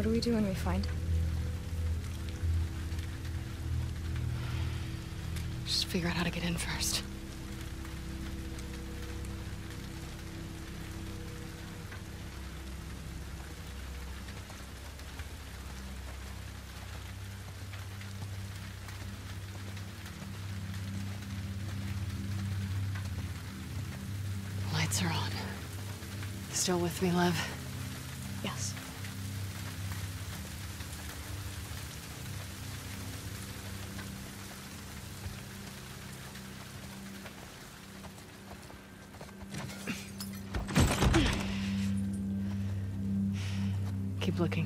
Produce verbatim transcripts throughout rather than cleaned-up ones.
What do we do when we find him? Just figure out how to get in first. Lights are on. Still with me, Lev? Yes. Keep looking.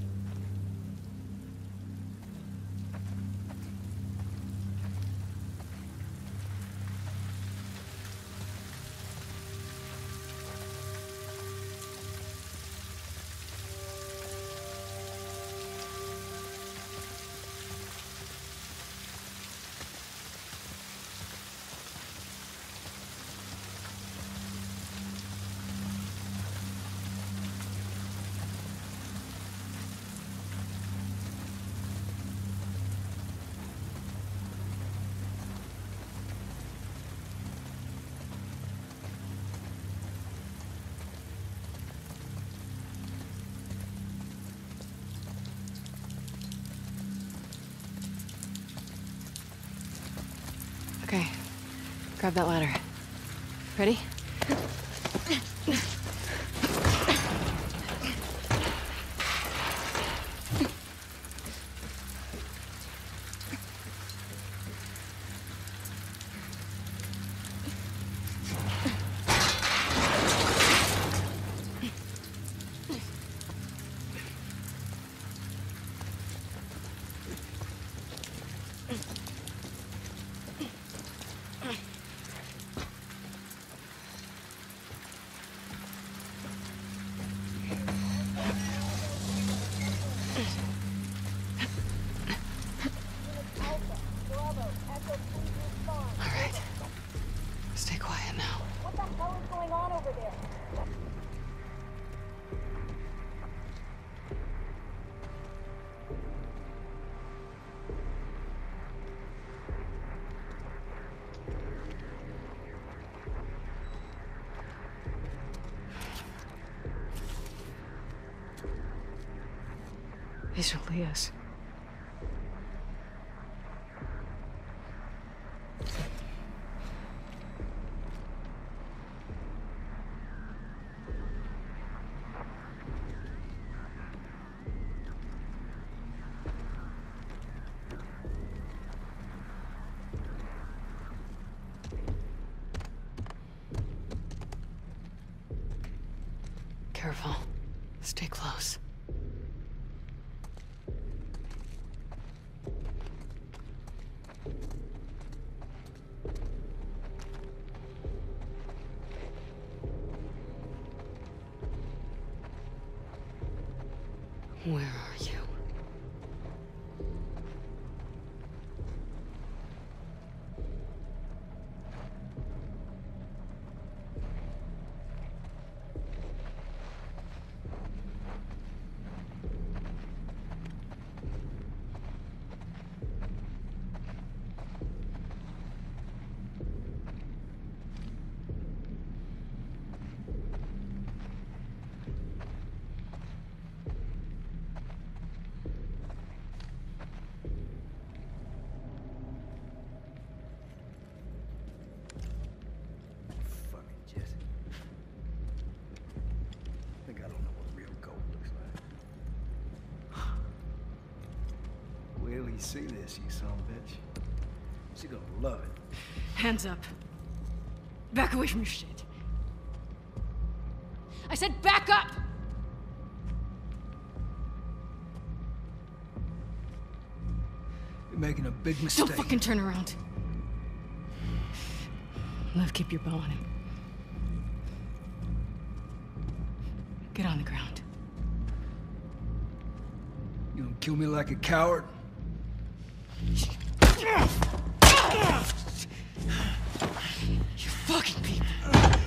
Okay, grab that ladder. Ready? These are Leah's. Careful. Stay close. Where are you? See this, you son of a bitch. She's gonna love it. Hands up. Back away from your shit. I said back up! You're making a big mistake. Don't fucking turn around. Lev, keep your bow on him. Get on the ground. You gonna kill me like a coward? You fucking people.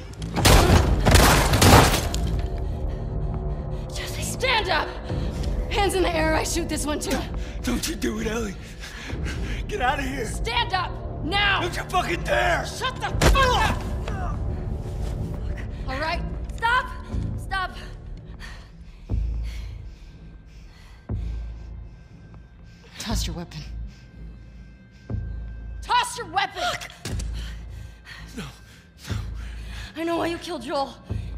Jesse, stand up! Hands in the air, I shoot this one too. Don't you do it, Ellie. Get out of here. Stand up! Now! Don't you fucking dare! Shut the fuck up! All right? Stop! Stop! Toss your weapon. Toss your weapon! No, no. I know why you killed Joel.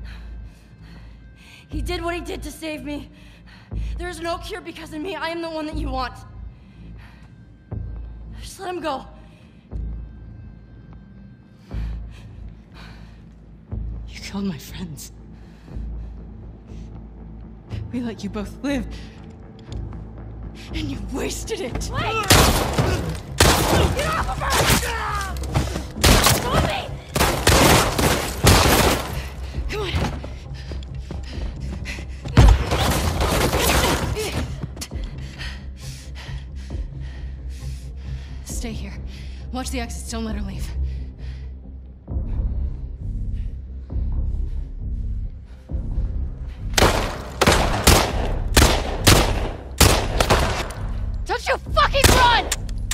He did what he did to save me. There's no cure because of me. I am the one that you want. Just let him go. You killed my friends. We let you both live. And you wasted it. Wait! Get off of her! Stop me! Come on. Stay here. Watch the exits. Don't let her leave. Don't you fucking run!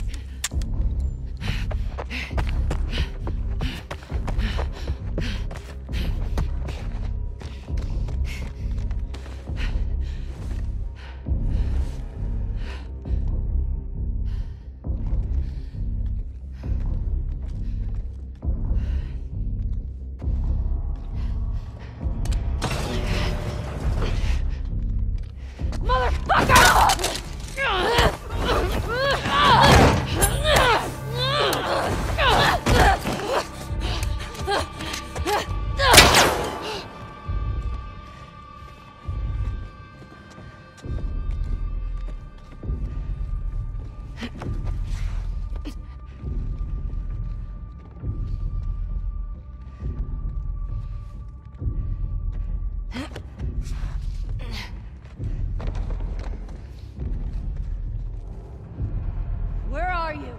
Where are you?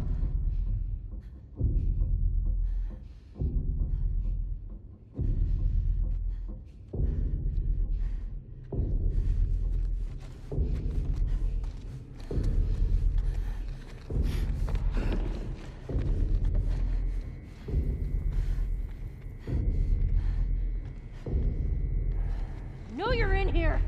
I know you're in here.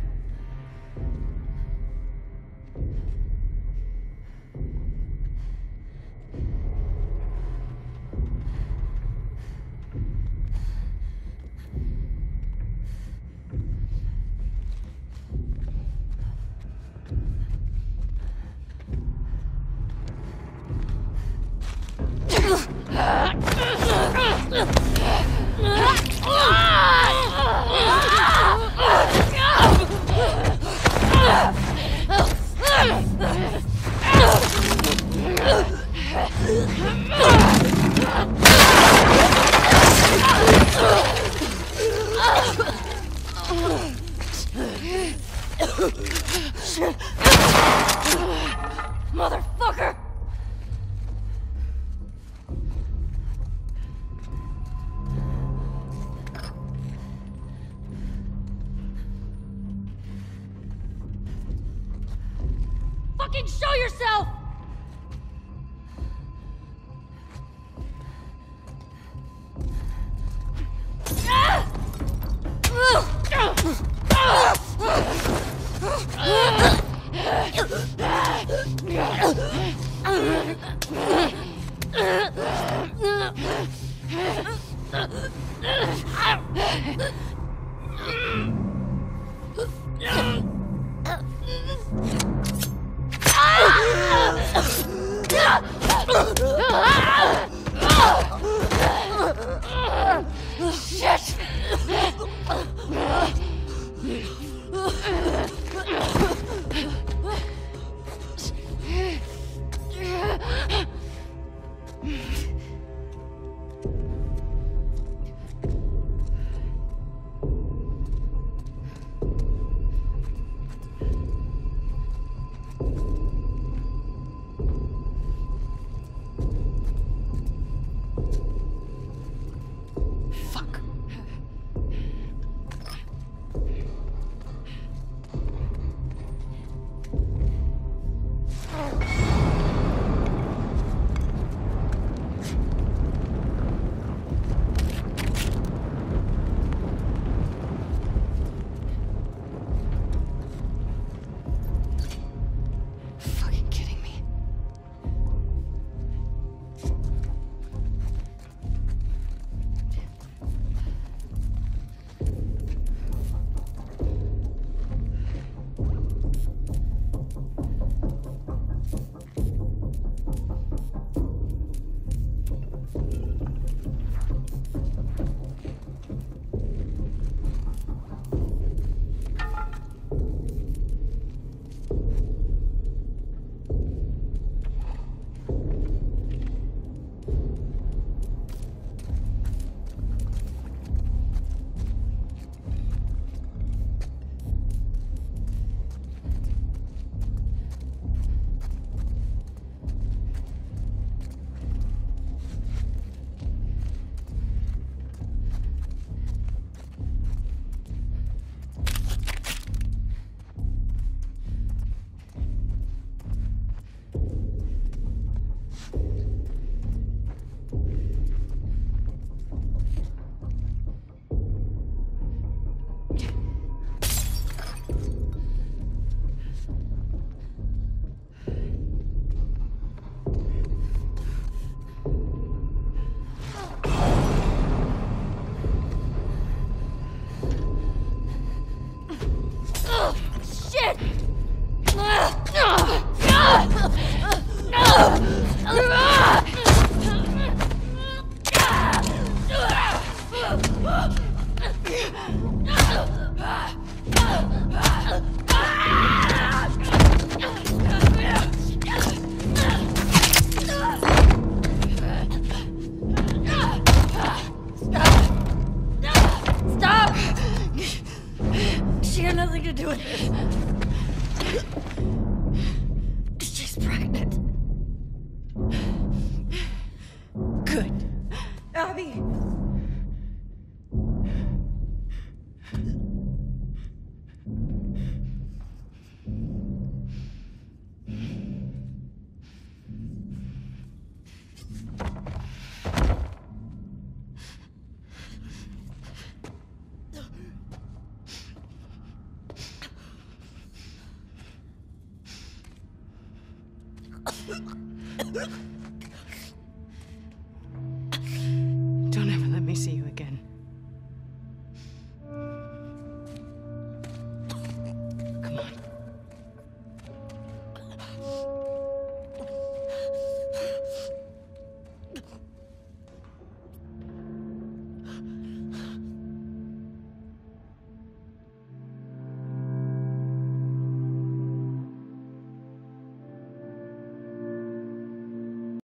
Motherfucker! Fucking show yourself! Shit! Fuck. Good. Abby! Don't ever let me see you again.